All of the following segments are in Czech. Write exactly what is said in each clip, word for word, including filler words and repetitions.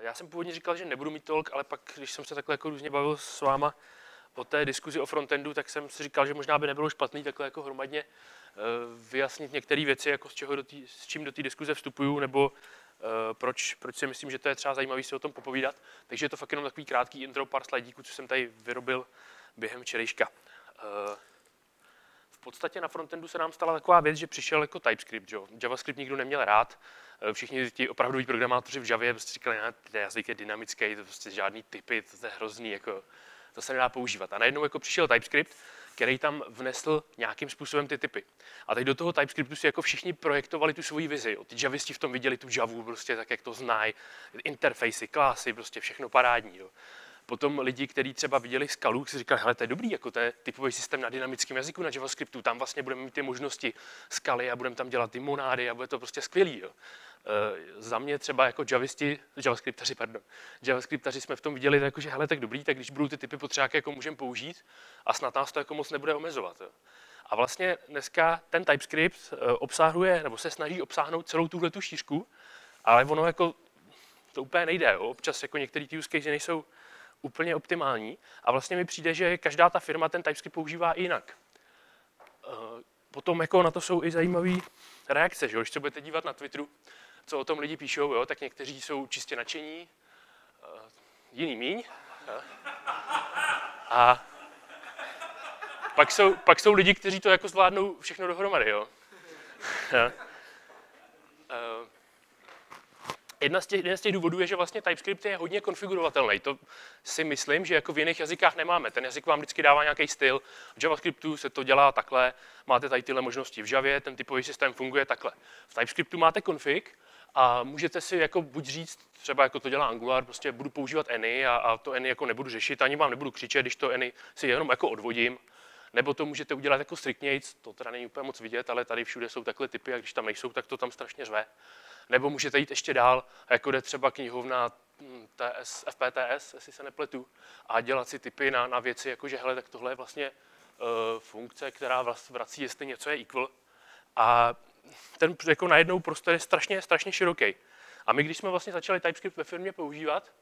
Já jsem původně říkal, že nebudu mít tolk, ale pak, když jsem se takhle jako různě bavil s váma o té diskuzi o frontendu, tak jsem si říkal, že možná by nebylo špatný takhle jako hromadně vyjasnit některé věci, jako z, čeho do tý, s čím do té diskuze vstupuju, nebo proč, proč si myslím, že to je třeba zajímavé si o tom popovídat. Takže je to fakt jenom takový krátký intro, pár slajdíků, co jsem tady vyrobil během včerejška. V podstatě na frontendu se nám stala taková věc, že přišel jako TypeScript. Že? JavaScript nikdo neměl rád. Všichni ti opravdoví programátoři v Javě prostě říkali, že ten jazyk je dynamický, to prostě žádný typy, to je hrozný, jako, to se nedá používat. A najednou jako přišel TypeScript, který tam vnesl nějakým způsobem ty typy. A teď do toho TypeScriptu si jako všichni projektovali tu svoji vizi. Ty javisti v tom viděli tu Javu, prostě tak, jak to znají, interfejsy, klasy, prostě všechno parádní. Jo. Potom lidi, kteří třeba viděli Skalu, si říkali, hele, to je dobrý, jako to je typový systém na dynamickém jazyku, na JavaScriptu, tam vlastně budeme mít ty možnosti Skaly a budeme tam dělat ty monády a bude to prostě skvělý. Jo. E, za mě třeba jako javisti, javascriptaři, pardon, javascriptaři jsme v tom viděli, jako, že hele, tak dobrý, tak když budou ty typy potřeba, jako můžeme použít a snad nás to jako moc nebude omezovat. Jo. A vlastně dneska ten TypeScript obsahuje, nebo se snaží obsáhnout celou tuhletu šířku, ale ono jako to úplně nejde. Jo. Občas jako některé ty use case nejsou úplně optimální a vlastně mi přijde, že každá ta firma ten TypeScript používá i jinak. Potom jako na to jsou i zajímavé reakce, že? Když se budete dívat na Twitteru, co o tom lidi píšou, jo? Tak někteří jsou čistě nadšení, jiný míň. A pak jsou, pak jsou lidi, kteří to jako zvládnou všechno dohromady. Jo? Jedna z, těch, jeden z těch důvodů je, že vlastně TypeScript je hodně konfigurovatelný. To si myslím, že jako v jiných jazykách nemáme. Ten jazyk vám vždycky dává nějaký styl. V JavaScriptu se to dělá takhle, máte tady tyhle možnosti. V Javě ten typový systém funguje takhle. V TypeScriptu máte config a můžete si jako buď říct, třeba jako to dělá Angular, prostě budu používat any a, a to any jako nebudu řešit, ani vám nebudu křičet, když to any si jenom jako odvodím. Nebo to můžete udělat jako striktnějc, to teda není úplně moc vidět, ale tady všude jsou takhle typy a když tam nejsou, tak to tam strašně řve. Nebo můžete jít ještě dál, jako jde třeba knihovna T S, F P T S, jestli se nepletu, a dělat si typy na, na věci, jako že hele, tak tohle je vlastně uh, funkce, která vrací, jestli něco je equal. A ten jako najednou prostor je strašně, strašně široký. A my, když jsme vlastně začali TypeScript ve firmě používat,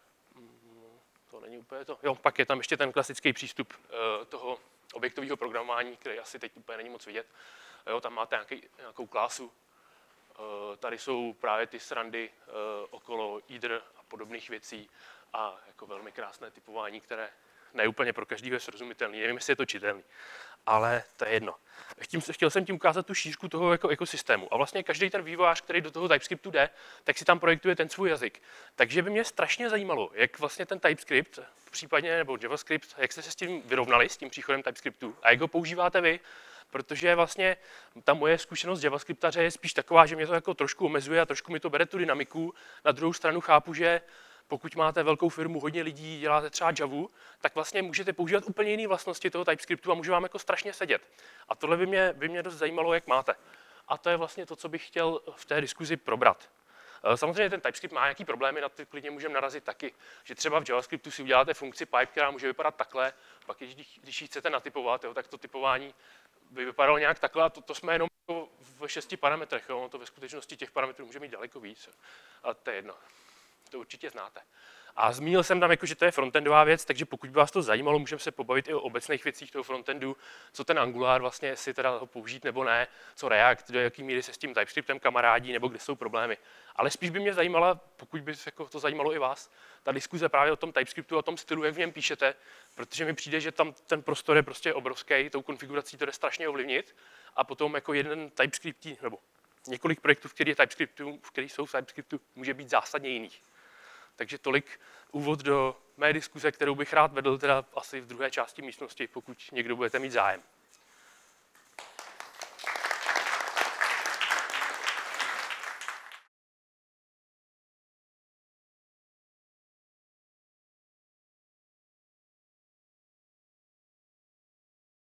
to není úplně to, jo, pak je tam ještě ten klasický přístup uh, toho objektového programování, který asi teď úplně není moc vidět. Jo, tam máte nějaký, nějakou klásu. Tady jsou právě ty srandy okolo either a podobných věcí a jako velmi krásné typování, které ne úplně pro každého je srozumitelné. Nevím, jestli je to čitelný, ale to je jedno. Chtěl, chtěl jsem tím ukázat tu šířku toho jako ekosystému. A vlastně každý ten vývojář, který do toho TypeScriptu jde, tak si tam projektuje ten svůj jazyk. Takže by mě strašně zajímalo, jak vlastně ten TypeScript, případně nebo JavaScript, jak jste se s tím vyrovnali, s tím příchodem TypeScriptu a jak ho používáte vy. Protože vlastně ta moje zkušenost JavaScriptaře je spíš taková, že mě to jako trošku omezuje a trošku mi to bere tu dynamiku. Na druhou stranu chápu, že pokud máte velkou firmu, hodně lidí, děláte třeba Javu, tak vlastně můžete používat úplně jiné vlastnosti toho TypeScriptu a může vám jako strašně sedět. A tohle by mě, by mě dost zajímalo, jak máte. A to je vlastně to, co bych chtěl v té diskuzi probrat. Samozřejmě ten TypeScript má nějaký problémy, na ty klidně můžeme narazit taky, že třeba v JavaScriptu si uděláte funkci pipe, která může vypadat takhle, pak když, když ji chcete natypovat, jo, tak to typování by vypadalo nějak takhle, a to, to jsme jenom v šesti parametrech, jo, to ve skutečnosti těch parametrů může mít daleko víc, a to je jedno, to určitě znáte. A zmínil jsem tam, jako, že to je frontendová věc, takže pokud by vás to zajímalo, můžeme se pobavit i o obecných věcích toho frontendu, co ten Angular vlastně, jestli teda ho použít nebo ne, co React, do jaký míry se s tím TypeScriptem kamarádí, nebo kde jsou problémy. Ale spíš by mě zajímala, pokud by jako to zajímalo i vás, ta diskuze právě o tom TypeScriptu, o tom stylu, jak v něm píšete, protože mi přijde, že tam ten prostor je prostě obrovský, tou konfigurací to jde strašně ovlivnit, a potom jako jeden TypeScript, nebo několik projektů, v kterých, TypeScriptu, v kterých jsou v TypeScriptu, může být zásadně jiných. Takže tolik úvod do mé diskuze, kterou bych rád vedl teda asi v druhé části místnosti, pokud někdo budete mít zájem.